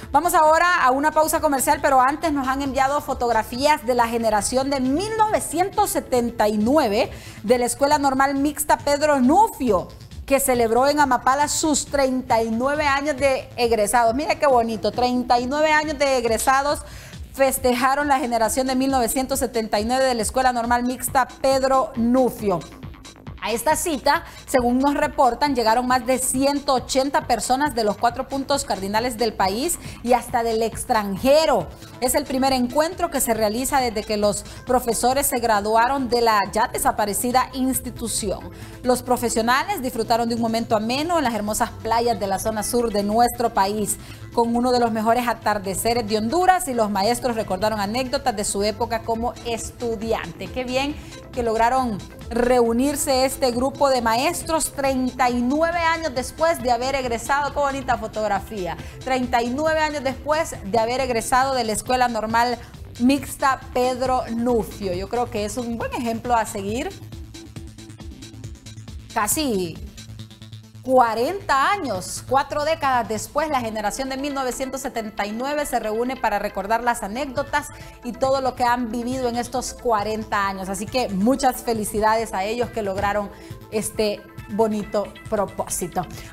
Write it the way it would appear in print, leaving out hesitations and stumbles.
Vamos ahora a una pausa comercial, pero antes nos han enviado fotografías de la generación de 1979 de la Escuela Normal Mixta Pedro Nufio, que celebró en Amapala sus 39 años de egresados. Mira qué bonito, 39 años de egresados festejaron la generación de 1979 de la Escuela Normal Mixta Pedro Nufio. A esta cita, según nos reportan, llegaron más de 180 personas de los 4 puntos cardinales del país y hasta del extranjero. Es el primer encuentro que se realiza desde que los profesores se graduaron de la ya desaparecida institución. Los profesionales disfrutaron de un momento ameno en las hermosas playas de la zona sur de nuestro país, con uno de los mejores atardeceres de Honduras, y los maestros recordaron anécdotas de su época como estudiante. Qué bien que lograron reunirse este grupo de maestros 39 años después de haber egresado. Qué bonita fotografía. 39 años después de haber egresado de la Escuela Normal Mixta Pedro Nufio. Yo creo que es un buen ejemplo a seguir. Casi 40 años, 4 décadas después, la generación de 1979 se reúne para recordar las anécdotas y todo lo que han vivido en estos 40 años. Así que muchas felicidades a ellos que lograron este bonito propósito.